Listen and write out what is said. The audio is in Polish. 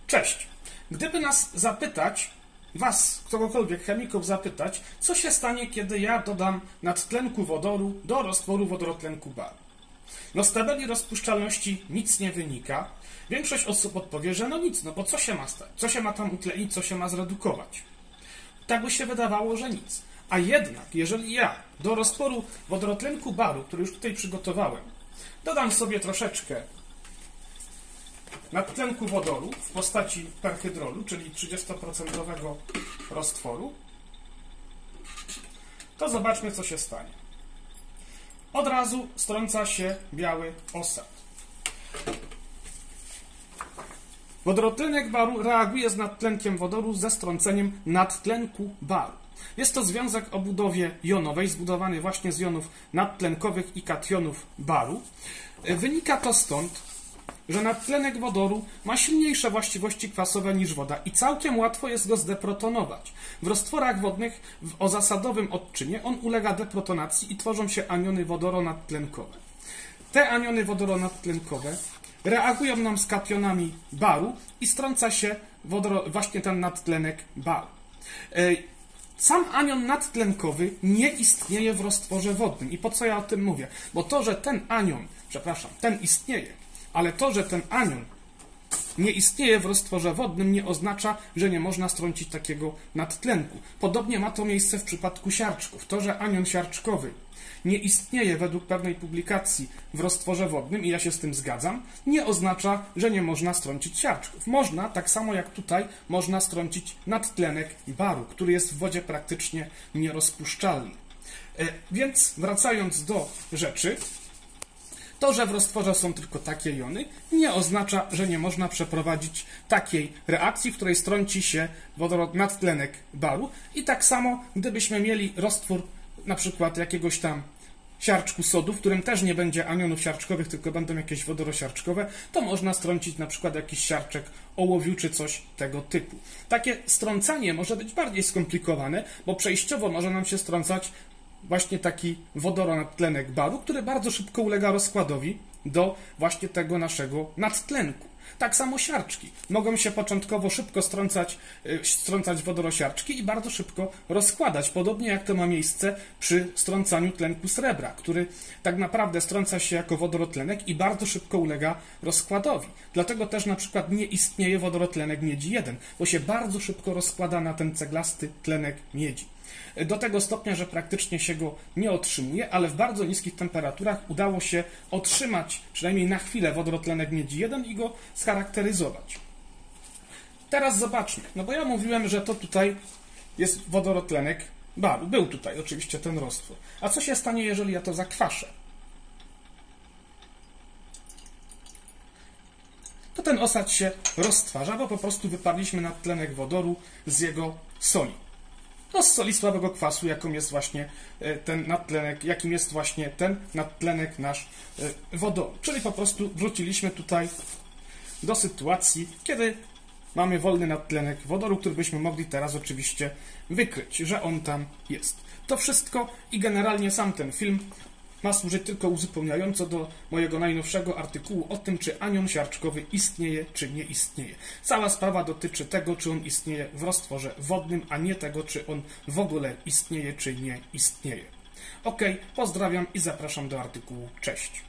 Cześć! Gdyby nas zapytać, was, kogokolwiek chemików zapytać, co się stanie, kiedy ja dodam nadtlenku wodoru do roztworu wodorotlenku baru? No z tabeli rozpuszczalności nic nie wynika. Większość osób odpowie, że no nic, no bo co się ma stać? Co się ma tam utlenić, co się ma zredukować? Tak by się wydawało, że nic. A jednak, jeżeli ja do roztworu wodorotlenku baru, który już tutaj przygotowałem, dodam sobie troszeczkę nadtlenku wodoru w postaci perhydrolu, czyli 30% roztworu, to zobaczmy, co się stanie. Od razu strąca się biały osad. Wodorotlenek baru reaguje z nadtlenkiem wodoru ze strąceniem nadtlenku baru. Jest to związek o budowie jonowej, zbudowany właśnie z jonów nadtlenkowych i kationów baru. Wynika to stąd, że nadtlenek wodoru ma silniejsze właściwości kwasowe niż woda i całkiem łatwo jest go zdeprotonować. W roztworach wodnych o zasadowym odczynie on ulega deprotonacji i tworzą się aniony wodoronadtlenkowe. Te aniony wodoronadtlenkowe reagują nam z kationami baru i strąca się właśnie ten nadtlenek baru. Sam anion nadtlenkowy nie istnieje w roztworze wodnym. I po co ja o tym mówię? Bo to, że ten istnieje, ale to, że ten anion nie istnieje w roztworze wodnym, nie oznacza, że nie można strącić takiego nadtlenku. Podobnie ma to miejsce w przypadku siarczków. To, że anion siarczkowy nie istnieje według pewnej publikacji w roztworze wodnym, i ja się z tym zgadzam, nie oznacza, że nie można strącić siarczków. Można, tak samo jak tutaj, można strącić nadtlenek baru, który jest w wodzie praktycznie nierozpuszczalny. Więc wracając do rzeczy, to, że w roztworze są tylko takie jony, nie oznacza, że nie można przeprowadzić takiej reakcji, w której strąci się nadtlenek baru. I tak samo, gdybyśmy mieli roztwór na przykład jakiegoś tam siarczku sodu, w którym też nie będzie anionów siarczkowych, tylko będą jakieś wodorosiarczkowe, to można strącić na przykład jakiś siarczek ołowiu czy coś tego typu. Takie strącanie może być bardziej skomplikowane, bo przejściowo może nam się strącać właśnie taki wodoronadtlenek baru, który bardzo szybko ulega rozkładowi do właśnie tego naszego nadtlenku. Tak samo siarczki. Mogą się początkowo szybko strącać wodorosiarczki i bardzo szybko rozkładać. Podobnie jak to ma miejsce przy strącaniu tlenku srebra, który tak naprawdę strąca się jako wodorotlenek i bardzo szybko ulega rozkładowi. Dlatego też na przykład nie istnieje wodorotlenek miedzi 1, bo się bardzo szybko rozkłada na ten ceglasty tlenek miedzi. Do tego stopnia, że praktycznie się go nie otrzymuje, ale w bardzo niskich temperaturach udało się otrzymać, przynajmniej na chwilę, wodorotlenek miedzi 1 i go scharakteryzować. Teraz zobaczmy, no bo ja mówiłem, że to tutaj jest wodorotlenek baru. Był tutaj oczywiście ten roztwór. A co się stanie, jeżeli ja to zakwaszę? To ten osad się roztwarza, bo po prostu wyparliśmy nadtlenek wodoru z jego soli. No z soli słabego kwasu, jakim jest właśnie ten nadtlenek nasz wodoru. Czyli po prostu wróciliśmy tutaj do sytuacji, kiedy mamy wolny nadtlenek wodoru, który byśmy mogli teraz oczywiście wykryć, że on tam jest. To wszystko i generalnie sam ten film ma służyć tylko uzupełniająco do mojego najnowszego artykułu o tym, czy anion siarczkowy istnieje, czy nie istnieje. Cała sprawa dotyczy tego, czy on istnieje w roztworze wodnym, a nie tego, czy on w ogóle istnieje, czy nie istnieje. Ok, pozdrawiam i zapraszam do artykułu. Cześć!